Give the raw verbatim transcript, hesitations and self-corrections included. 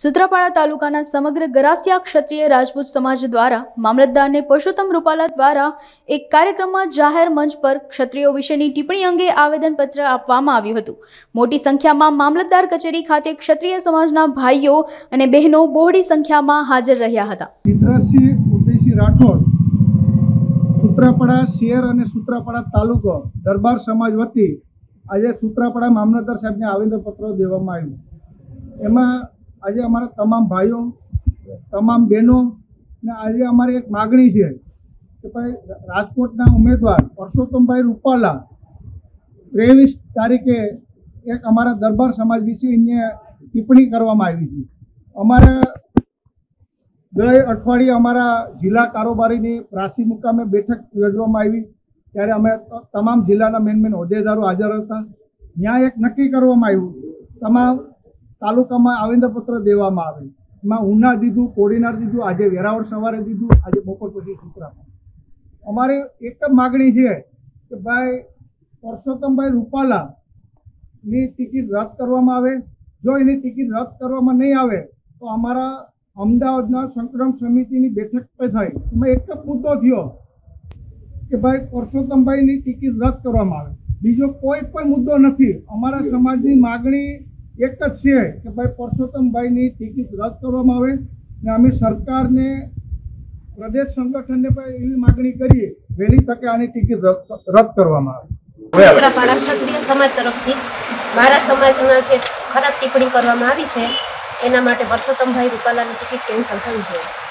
સુત્રાપાડા તાલુકાના સમગ્ર ગરાસિયા ક્ષત્રિય રાજપૂત સમાજ દ્વારા મામલતદારને પુરુષોત્તમ રૂપાલા દ્વારા એક કાર્યક્રમમાં જાહેર મંચ પર ક્ષત્રિયો વિશેની ટિપ્પણી અંગે આવેદનપત્ર આપવામાં આવ્યું હતું। મોટી સંખ્યામાં મામલતદાર કચેરી ખાતે ક્ષત્રિય સમાજના ભાઈઓ અને બહેનો બહોળી સંખ્યામાં હાજર રહ્યા હતા। ચિત્રાસિંહ ઉદયસિંહ રાઠોડ સુત્રાપાડા શહેર અને સુત્રાપાડા તાલુકો દરબાર સમાજ વતી આજે સુત્રાપાડા મામલતદાર સાહેબને આવેદનપત્ર દેવામાં આવ્યું। એમાં आज अमरा तमाम भाईओ तमाम बहनों ने आज अमरी एक मागणी है कि भाई राजकोटना उम्मीदवार पुरुषोत्तम भाई रूपाला तेवीस तारीखे एक अमरा दरबार समाज विषे टिप्पणी करवामां आवी छे। अमरा गए अठवाडिये अमरा जिला कारोबारी प्रासी मुकामे बैठक योजवामां आवी त्यारे अमे तमाम जिल्लाना मेन मेन होद्देदारो हाजर हता। त्यां एक नक्की करवामां आव्युं तमाम तालुका में आवेदनपत्र देवामां आवे एमां उना दीधुं कोडीनार दीधुं आज वेरावळ सवारे दीधुं आज बपोर पछी सुत्रापाड़ा। अमारी एक ज मागणी है कि भाई पुरुषोत्तम भाई रूपाला नी टिकिट रद्द करवामां आवे। जो एनी टिकिट रद्द करवामां नहीं आवे तो अमारा अमदावादना संग्राम समितिनी बैठक पे थई एमां एक ज मुद्दो थयो कि भाई पुरुषोत्तम भाई नी टिकिट रद्द करवामां आवे, बीजो कोई पण मुद्दो नथी। अमारा समाजनी मागणी एक ज है कि भाई पुरुषोत्तम भाई की टिकिट रद्द करवामां आवे ने अमे सरकार ने प्रदेश संगठन ने एवी मागणी करीए वहेली तके आनी टिकिट रद्द करवामां आवे। सुत्रापाड़ा क्षत्रिय समाज तरफथी मारा समाजना जे खराब टिप्पणी करवामां आवी छे एना माटे पुरुषोत्तम भाई रूपालानी टिकिट केन्सल थई छे।